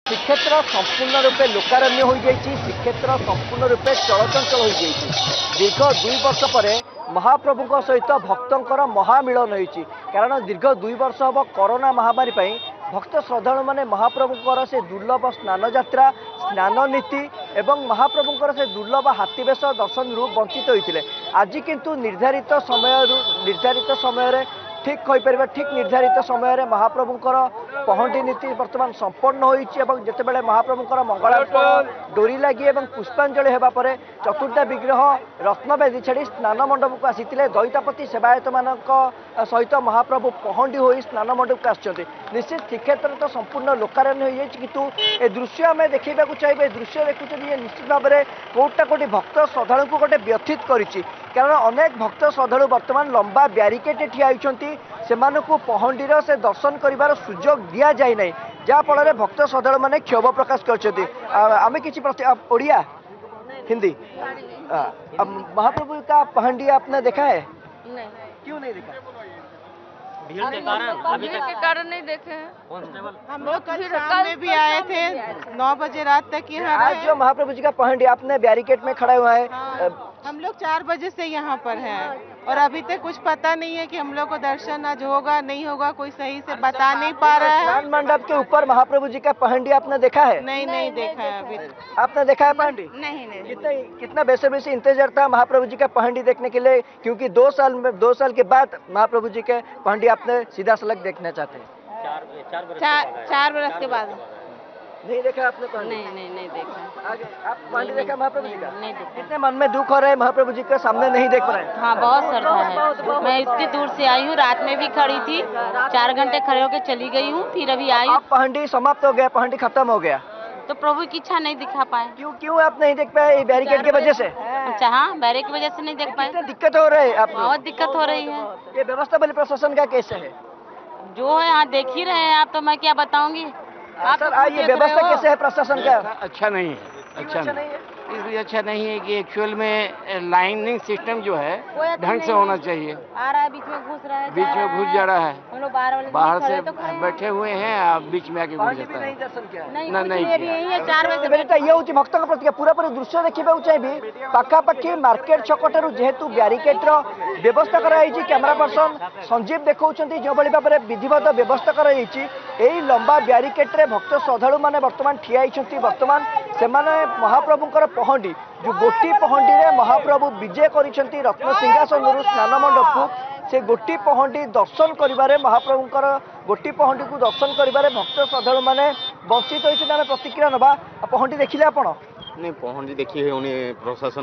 श्रीक्षेत्र संपूर्ण रूपे लोकारण्य हो जाइए। श्रीक्षेत्र संपूर्ण रूपे चलचंचल हो जाइए। दीर्घ 2 वर्ष पर महाप्रभु सहित भक्तर महामिलन होती। कारण दीर्घ 2 वर्ष हम कोरोना महामारी भक्त श्रद्धालु मैंने महाप्रभुकर से दुर्लभ स्नान यात्रा स्नान नीति एवं महाप्रभुकर से दुर्लभ हाथीवेश दर्शन रु वंचित होते। आज किंतु निर्धारित समय ठीक कहीपर ठीक निर्धारित समय महाप्रभुकर पहंडी नीति बर्तमान संपन्न होते। महाप्रभुकर मंगलार्पण डोरी लगी और पुष्पांजलि होगा पर चतुर्था विग्रह रत्नवेदी छाड़ी स्नान मंडप को आसी दैतापति सेवायत मान सहित महाप्रभु पहंडी हो स्नान मंडप को आसते। निश्चित श्रीक्षेत्र तो संपूर्ण लोकारण्य हो किंतु ए दृश्य आम देखा चाहिए। दृश्य देखुचे निश्चित भाव में कोटा कोटी भक्त श्रद्धालु को गोटे व्यथित करिछि। कारण अनेक भक्त श्रद्धालु वर्तमान लंबा ब्यारिकेड ठिया होइछन्ति। सेमानकु पहंडीर से दर्शन करिवार सुजोग दिया जाय नै, जहाँ फल भक्त श्रद्धालु माने क्षोभ प्रकाश करछन्ति। आमे किछि ओडिया हिंदी महाप्रभु का पहंडी आपने देखा है? नहीं। क्यों नहीं देखा? भीड़ के कारण नहीं देखे हैं। हम लोग कल शाम में भी आए थे 9 बजे रात तक यहाँ आज जो महाप्रभु जी का पहंडी आपने बैरिकेड में खड़ा हुआ है। हम लोग 4 बजे से यहाँ पर हैं और अभी तक कुछ पता नहीं है कि हम लोग को दर्शन आज होगा नहीं होगा, कोई सही से बता नहीं पा रहा है। स्नान मंडप के ऊपर महाप्रभु जी का पहंडी आपने देखा है? नहीं देखा है अभी। आपने देखा है पहंडी? नहीं। कितना बेसब्री से इंतजार था महाप्रभु जी का पहंडी देखने के लिए, क्योंकि 2 साल के बाद महाप्रभु जी के पहंडी आपने सीधा सलग देखना चाहते हैं। 4 बरस के बाद नहीं देखा आपने पहंडी? नहीं देखा। आगे आप पहंडी देखा महाप्रभु जी का? नहीं देखा। कितने मन में दुख हो रहा है महाप्रभु जी के सामने नहीं देख पा रहे हैं? हाँ बहुत श्रद्धा है। मैं इतनी दूर से आई हूँ, रात में भी खड़ी थी, 4 घंटे खड़े होकर चली गई हूँ, फिर अभी आई। अब पहंडी समाप्त हो गया, पहंडी खत्म हो गया तो प्रभु की इच्छा नहीं दिखा पाए। क्यों आप नहीं देख पाए? बैरिकेड की वजह से? अच्छा हाँ, बैरिकेड की वजह से नहीं देख पाए। दिक्कत हो रही है आपको? बहुत दिक्कत हो रही है। ये व्यवस्था बल प्रशासन का कैसे है? जो है यहाँ देख ही रहे हैं आप, तो मैं क्या बताऊंगी। आप सर ये व्यवस्था कैसे है प्रशासन का? अच्छा नहीं है। अच्छा नहीं है इसलिए अच्छा नहीं है कि एक्चुअल में लाइनिंग सिस्टम जो है ढंग से होना चाहिए। आ रहा है बीच में घुस रहा है, बीच में घुस जा रहा है। हम लोग बाहर से बैठे हुए हैं, आप बीच में आके घुस जाता है। नहीं किया। 4 बजे ये हूँ भक्त प्रति पूरापूरी दृश्य देखा चाहिए। पाखापाखि मार्केट छक ठारू जेहेतु ब्यारिकेड व्यवस्था कराई, कैमेरा पर्सन संजीव देखा जो भाव में विधिवत व्यवस्था कराई। लंबा ब्यारिकेड रे भक्त श्रद्धालु मैंने बर्तमान ठिया होती। बर्तमान से महाप्रभुकर पहंडी जो गोटी पहंडी रे महाप्रभु विजय करिसेंती रत्न सिंहासन स्नान मंडप को, से गोटी पहंडी दर्शन करिबारे महाप्रभुकर गोटी पहंडी को दर्शन करिबारे भक्त श्रद्धालु माने वंचित होइछन। आमे प्रतिक्रिया नबा। पहंडी देखिले आपण? नहीं पहंडी देखी होनी, प्रशासन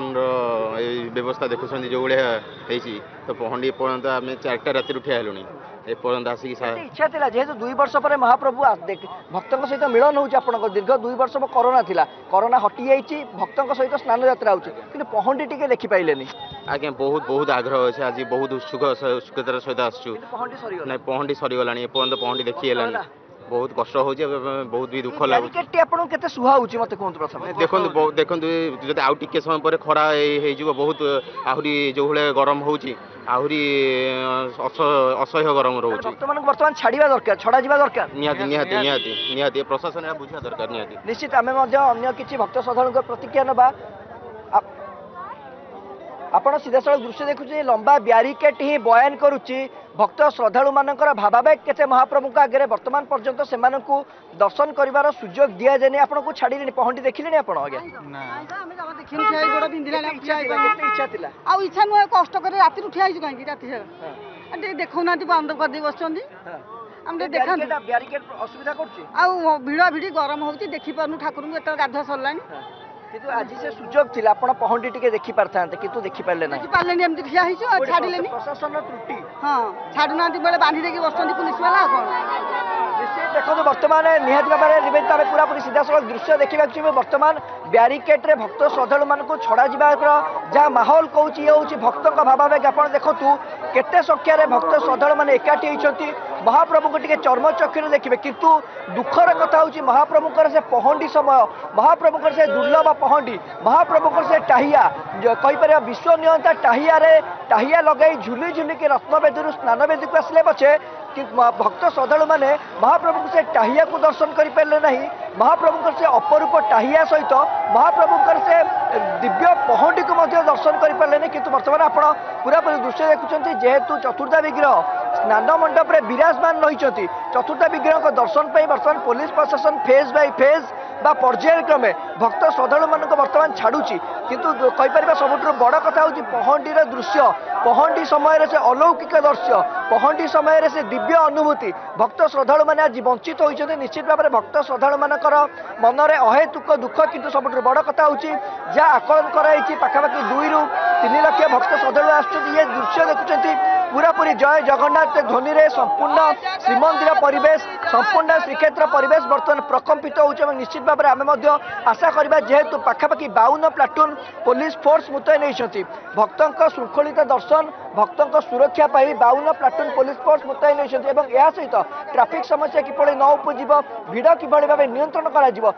व्यवस्था देखुं जो भाई तो पहंडी पर्यंत आम 4टा राति ठिया हेलुनी एपर्यंत आसिक इच्छा था जेहेतु 2 वर्ष पर महाप्रभु भक्तों सहित मिलन हो दीर्घ 2 वर्ष कोरोना थिला, कोरोना हटि जाइए, भक्तों सहित स्नान यात्रा होची, किंतु पहंडी टिके देखि पाइलेनी। आज्ञा बहुत आग्रह अच्छे, आज बहुत उत्सुकतार सहित आसचु। नहीं पहंडी सरीगलानी एपर्यंत पहंडी देखी हेलानी, बहुत कष्ट हो, बहुत भी दुख लगे। आपको केते सुहा होची मते कोन प्रथम देखो जदि आउ टिके समय पर खरा हो बहुत आहरी जो भाई गरम होची, आहरी असह्य गरम रोचे। वर्तमान छाड़िबा दरकार, छड़ा जिबा दरकार। निहाती प्रशासन बुझा दरकार निहाती। निश्चित आमे मध्य अन्य किछि भक्त श्रद्धालुଙ୍କ प्रतिक्रिया नबा। आपण सीधा सड़क दृश्य देखुचे लंबा ब्यारिकेड ही बयान करुच्ची भक्त श्रद्धालु मानकर भावावेग केते महाप्रभु आगे वर्तमान पर्यंत से दर्शन करिवार सुजोग दिया जाए। आपन को छाड़ी पहंडी देखिले आपण? आगे इच्छा नुह कष्ट कर राति ठिया कहीं राति सारा देखो ना बंद कर बस असुविधा भिड़ा भिड़ी गरम हो देखी पार्नु ठाकुर को गाधुआ सरला। किंतु आज से सुजोग थिला आपण पहंडी टिके देखि पारथांते किंतु देखि पारले ना। देखि पारले एमति ठिया हिचो आ छाडिलेनी प्रशासन त्रुटि। हां छाडु नांती बेले बांधी देकी बसतंती पुलिस वाला कोन। निश्चित देखो वर्तमान निहात बारे निवेदित आमे पूरा पूरी सीधा सड़क दृश्य देखिबा छी। वर्तमान ब्यारिकेड रे भक्त श्रद्धालु मान को छड़ा जिबार जहाँ माहौल कहूँ ये हूँ भक्तों भावावेग। आप देखु केते संख्यार भक्त श्रद्धालु मैंने एकाठी होती महाप्रभु को टिके चर्मचक्षुरे देखिए किंतु दुखर कथा हूँ महाप्रभुकर से पहंडी समय महाप्रभुकर से दुर्लभ पहंडी महाप्रभुकर से टाहिया कहीपर विश्व नियंता टाहिया लगे झुली झुलिकी रत्नवेदी स्नानवेदी को आसले पछे कि भक्त श्रद्धालु मैंने महाप्रभु से टाहिया को दर्शन करें ना महाप्रभु से अपरूप टाहिया सहित महाप्रभुकर से दिव्य पहंडी को दर्शन करें नहीं किंतु बर्तमान आप पूरापूरी दृश्य देखुं जेहेतु चतुर्था विग्रह स्नान मंडप में विराजमान रही चतुर्था विग्रह को दर्शन पर बर्तमान पुलिस प्रशासन फेज बाय फेज बा पर्यायक्रमे भक्त श्रद्धालु मान बर्तमान छाड़ुची किंतु कहीपर सबुठ बड़ कथा हूँ पहंडीर दृश्य पहंडी समय से अलौकिक दृश्य पहंडी समय से दिव्य अनुभूति भक्त श्रद्धालु मैंने आज वंचित होती निश्चित भाव में भक्त श्रद्धालु मानकर मनरे अहेतुक दुख किंतु सबुठ बड़ कथा हूँ जहाँ आकलन कराई पाखापाखि 2 ରୁ 3 लक्ष भक्त श्रद्धालु आसुच्च ये दृश्य देखुं पूरापूरी जय जगन्नाथ ध्वनि रे संपूर्ण श्रीमंदिर परिवेश संपूर्ण श्रीक्षेत्र परिवेश बर्तमान प्रकम्पित हो निश्चित भाव में आम आशा करवा जेहेतु पाखापाखि 52 प्लाटून पुलिस फोर्स मुतयन होती भक्तों श्रृंखलित दर्शन भक्तों सुरक्षा पाई 52 प्लाटून पुलिस फोर्स मुतयन होती सहित ट्राफिक समस्या किभଳି न उपजिब भिड़ किभଳି भाव नियंत्रण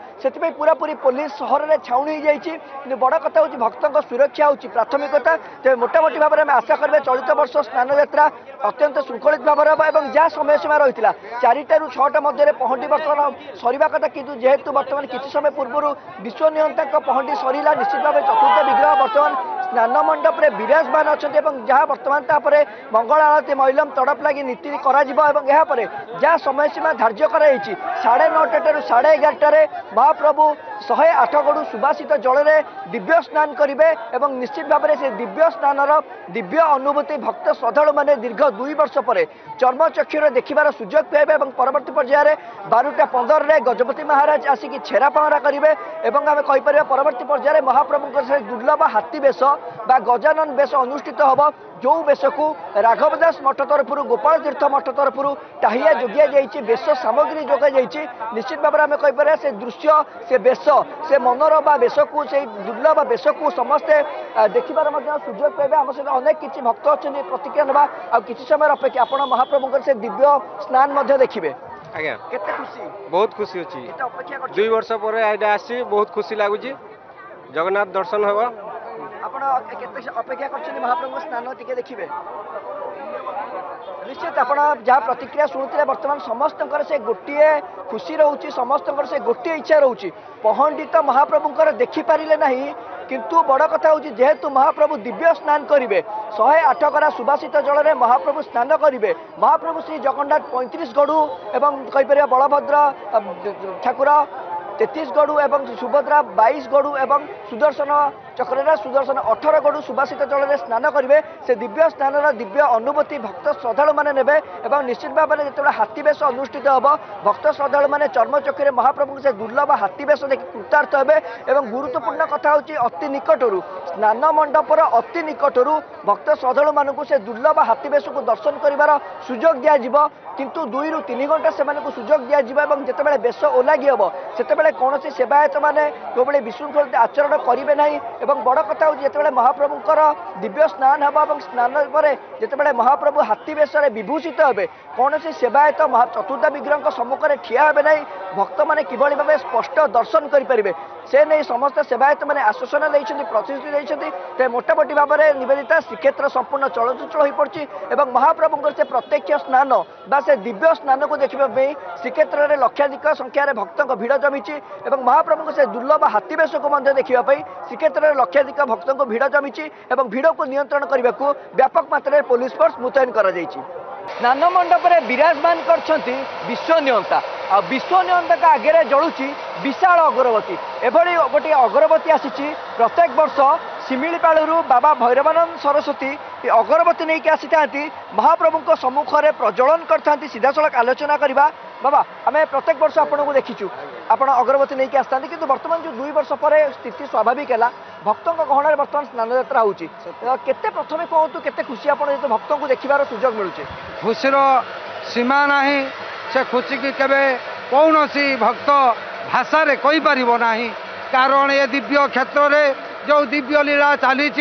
कर पूरापूरी पुलिस सहर में छाउनी हो जाए बड़ कथा हूँ भक्तों सुरक्षा हूँ प्राथमिकता तेज मोटामोटी भाव में आशा करें चलित वर्ष स्नान यात्रा अत्यंत श्रृंखलित भाव हम जहाँ समय सीमा रही 4टा ରୁ 6ଟା मध्य पहंडी बर्तमान सरीवा कथा किंतु जेहेतु बर्तमान किसी समय पूर्व विश्व नियंता पहंडी सरला निश्चित भाव चतुर्थ विग्रह बर्तमान स्नान मंडप में विराजमान अच्छा जहाँ बर्तमान तापर मंगल आरती महिलम तड़प लगी नीति कर जहाँ समय सीमा धार्य कर 9:30 ରୁ 11:30 महाप्रभु 108 गड़ू सुबासित जल में दिव्य स्नान करेंगे और निश्चित भाव में से दिव्य स्नानर दिव्य अनुभूति भक्त श्रद्धालु मैंने दीर्घ 2 वर्ष पर चर्मचक्षुरे देखार सुजोग पाइबे और परवर्ती पर्यायर 12:15 गजपति महाराज आसिक छेरा पहरा करेंगे और आम कहीपर परवर्ती पर्यायर महाप्रभु से दुर्लभ हाथी बेश बा गजानन बेश अनुष्ठित हम जो बेश को राघव दास मठ तरफ गोपाल तीर्थ मठ तरफ टाहिया जोगिया जाइए बेश सामग्री जोगा जाइए निश्चित भाव में आम कहीपर से दृश्य से बेश से मनोर बा बेश को से दुर्लभ बेश को समस्ते देखार सुजोग पाइबे आम सहित अनेक किसी भक्त अच्छा प्रतिक्रिया ना आ कि समय अपेक्षा आप महाप्रभु से दिव्य स्नान देखिए आज्ञा केते खुशी बहुत खुशी अच्छी अपेक्षा 2 वर्ष पर आसी बहुत खुशी लगुच जगन्नाथ दर्शन हम आपण केते अपेक्षा करछनी महाप्रभु स्नान टिके देखिबे निश्चित आप जहाँ प्रतिक्रिया शुणुते बर्तमान समस्त से गोटे खुशी रोचे समस्त से गोटे इच्छा रोचे पहंडी तो महाप्रभुंर देखिपारे ना किंतु बड़ कथा हूँ जेहेतु महाप्रभु दिव्य स्नान करेंगे 108 गरा सुबासित जल में महाप्रभु स्नान करेंगे महाप्रभु श्री जगन्नाथ 35 गड़ू एवं कहीपर बलभद्र ठाकुर 33 गड़ू एवं सुभद्रा 22 गड़ू एवं सुदर्शन चक्र सुदर्शन 18 गड़ू सुबासित जल में स्नान करेंगे से दिव्य स्नान दिव्य अनुभूति भक्त श्रद्धालु मैंने ने निश्चित भाव में जो हाथी बेश अनुष्ठित हम भक्त श्रद्धालु मैंने चर्मचक्षुरे महाप्रभु से दुर्लभ हाथी बेश देखि कृतार्थ हे गुरुत्वपूर्ण कथा हूँ अति निकटरू स्नान मंडपर अति निकटरू भक्त श्रद्धालु मानू से दुर्लभ हाथी बेश को दर्शन कर सुजोग दिज्व किंतु 2 ରୁ 3 घंटा से सुजोग दिज्व जिते बेश ओलागी हम से कौन सेवायत मैंने जो विशृंखलित आचरण करेंगे ना और बड़ कथा हूँ जिते महाप्रभुंर दिव्य स्नान हम स्नान पर जिते महाप्रभु हाथी बेश विभूषित हे कौन सेवायत चतुर्था विग्रह सम्मुखें ठिया हे ना भक्त मैंने किभली भाव स्पष्ट दर्शन करेंगे से नहीं समस्त सेवायत मैंने आश्वासन देते प्रतिश्रुति देते मोटामोटी भाव में निवेदिता श्रीक्षेत्र संपूर्ण चलचंचल हो पड़ी और महाप्रभुंर से प्रत्यक्ष स्नान बा से दिव्य स्नान को देखा श्रीक्षेत्र में लक्षाधिक संख्यार भक्तों भीड़ जमी और महाप्रभु से दुर्लभ हाथी बेश को देखा श्रीक्षेत्र में लक्षाधिक भक्तों भीड़ जमी और भीड़ को नियंत्रण करने को व्यापक मात्रा पुलिस फोर्स मुतयन कर स्नान मंडप में विराजमान कर विश्व नियंता आ विश्व नियंता आगे जलुची विशाल अगरबत्ती एभली गोटे अगरबत्ती आसी प्रत्येक वर्ष शिमिलीपालू बाबा भैरवानंद सरस्वती अगरबत्ती नहीं आसी था महाप्रभु सम्मुखें प्रज्वलन करते सीधासलख आलोचना करवा बाबा आम प्रत्येक वर्ष आपन को देखीचु आपण अगरबत्ती नहीं आसता कि बर्तमान जो 2 वर्ष पर स्थिति स्वाभाविक है भक्तों गहन बर्तमान स्नान यात्रा होते प्रथम कहतु के खुशी आप भक्तों को देखार सुजोग मिलूचे खुशीर सीमा ना से खुशी की केवे कौन भक्त भाषा कहीपर ना कारण ये दिव्य क्षेत्र में जो दिव्य लीला चली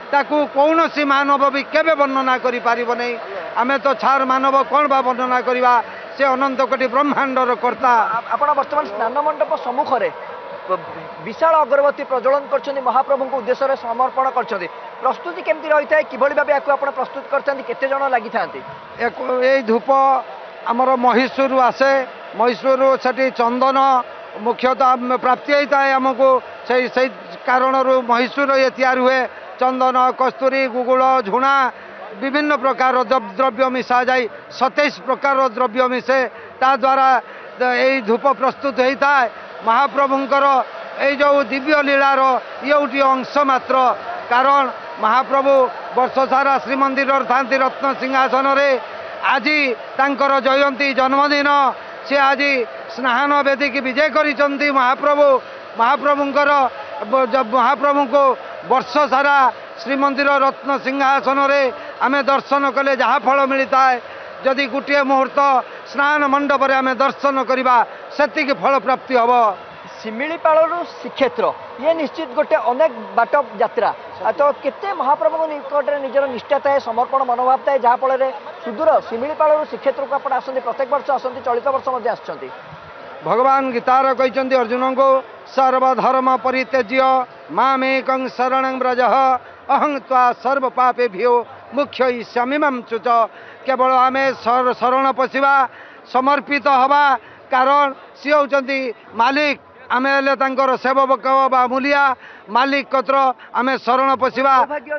ताकू कौन सी मानव भी केबे वर्णना करि पारिबो नै आमे तो छार मानव कौन बा वर्णना करिबा से अनंत कोटि ब्रह्मांडर कर्ता आपण वर्तमान स्नान मंडप सम्मुख रे विशाल अगरबत्ती प्रज्वलन कर महाप्रभु को उद्देश्य समर्पण कर प्रस्तुति केमती रही है कि भाई भाव आप प्रस्तुत करते जन लगी था धूप आमर महिषूर आसे महिषूर से चंदन मुख्यतः प्राप्ति होता है आमको से कारण महिषूर ये तैयार हुए चंदन कस्तूरी गुगुल झुणा विभिन्न प्रकार द्रव्य मिसा जाए 27 प्रकार द्रव्य मिसे ता द्वारा यही धूप प्रस्तुत होता है महाप्रभुंकर ये जो दिव्य लीलार ये गोटे अंश मात्र कारण महाप्रभु वर्ष सारा श्रीमंदिर था रत्न सिंहासन रे आज तांकर जयंती जन्मदिन से आज स्नान वेदी की विजय करिसंती महाप्रभु महाप्रभुंकर महाप्रभु को वर्ष सारा श्रीमंदिर रत्न सिंहासन रे आमे दर्शन कले जहाँ फल मिलता है जदि गोटे मुहूर्त स्नान मंडप रे आमे दर्शन करवा सेतिक फल प्राप्ति हम शिमिलीपालू श्रीक्षेत्र ये निश्चित गोटे अनेक बाट यात्रा तो केते महाप्रभु निकट में निजर निष्ठा थाए समर्पण मनोभाव थाए जहाँफल सुदूर शिमिलीपालू श्रीक्षेत्र को आप आसते प्रत्येक वर्ष आसती चलित वर्ष आसुँच भगवान गीतार कहते अर्जुन को सर्वधर्म परित्यज्य मामेकं शरणं व्रज अहं त्वा सर्व पापेभ्यो मुख्य ईश्यामिमं चुच केवल आम शरण पशिवा समर्पित हवा कारण सी होती मालिक आमे हेले तांकर सेवक बा मूलिया मालिक कत्र आमे शरण पशिवा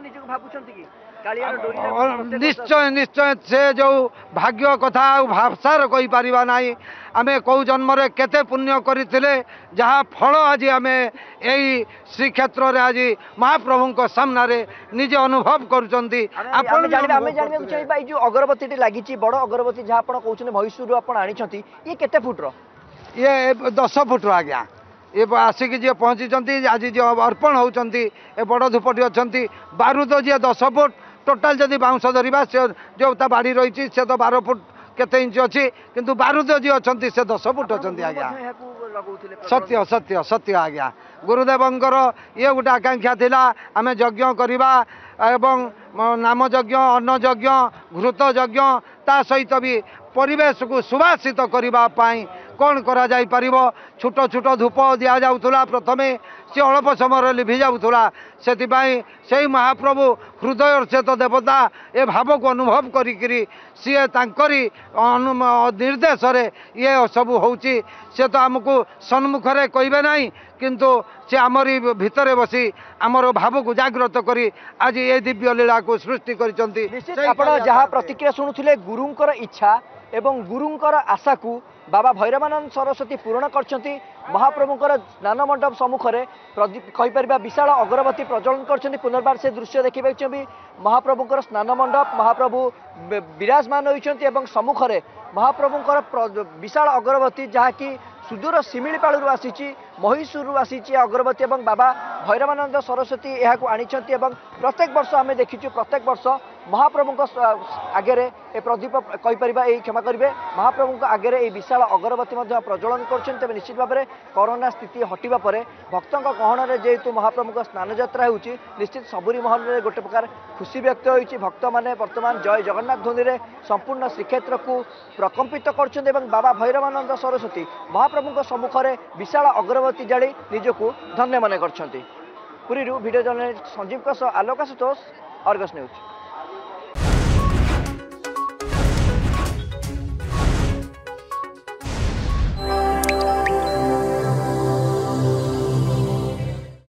निश्चय निश्चय से जो भाग्य कथा भाषार कही पारिबा नाही आमे कौ जन्म रे केते पुण्य करथिले जहाँ फल आज आमे एही श्रीक्षेत्र रे आज महाप्रभु को सामना रे निजे अनुभव करूचंती आपण आमे जानिबा चाहिबा जो अगरबत्ती टी लागिची बड़ अगरबत्ती जहाँ आपण कहउछने महिषूर आपण आनिछंती ये केते फुट रो ये 10 फुट रो आज्ञा ये आसिक जी पहुँची आज जो अर्पण होती बड़ धूपटी अच्छा बारूद जी 10 फुट टोटाल जदि बाउंश धरवा से जो बाड़ी रही से तो 12 फुट केते इंच अच्छी किंतु बारूद जी अच्छा से 10 फुट अच्छा आज्ञा सत्य सत्य सत्य आज्ञा गुरुदेवंकर ये गोटे आकांक्षा थिला आमे यज्ञ करवा एवं नाम यज्ञ अन्न यज्ञ घृत यज्ञ ता सहित भी परिवेश को सुभाषित करने कौन करा जाई परिबो छोट छोट धूप दिया जाउथुला प्रथमे से अल्प समय लिभि जाउथुला सेतिबाई सेही महाप्रभु हृदय से तो देवता ए भाव को अनुभव करी सी तांकरी निर्देश रे ये सब होउची से तो हमको सन्मुख रे कहबे नहीं किंतु से आमरी भितरे बसी आमर भाव को जागृत करी आज ये दिव्य लीला को सृष्टि करिसंती आपण जहाँ प्रतिक्रिया शुणुथिले गुरुंकर इच्छा एवं गुरुंकर आशा को बाबा भैरवानंद सरस्वती पूर्ण करछंती महाप्रभुंकर स्नान मंडप सम्मुख में कहीपर विशाल अगरबत्ती प्रज्वलन करछंती पुनर्बार से दृश्य देखिए भी महाप्रभुंकर स्नान मंडप महाप्रभु विराजमान होइछंती एवं सम्मुख में महाप्रभुंकर विशाल अगरबत्ती जहाँकि सुदूर शिमिलीपालू आसी महिषूर आसी अगरबत्ती एवं बाबा भैरवानंद सरस्वती यहाँ आनिछंती एवं प्रत्येक वर्ष आम देखीचु प्रत्येक वर्ष महाप्रभु आगे ए प्रदीप कहीपर क्षमा करेंगे महाप्रभु आगे ये विशाल अगरबत्ती प्रज्वलन कर निश्चित भाव में कोरोना स्थिति हटिबा परे भक्तों गहन जेहेतु महाप्रभु स्नान यात्रा होची निश्चित सबुरी महल में गोटे प्रकार खुशी व्यक्त होती भक्त मैंने वर्तमान जय जगन्नाथ ध्वनि रे संपूर्ण श्रीक्षेत्र को प्रकम्पित कर बाबा भैरवानंद सरस्वती महाप्रभु सम्मुख में विशाल अगरबत्ती जाली निजको धन्य मन कर। Puri video journalist Sanjeev Alok Ashutosh Argus news.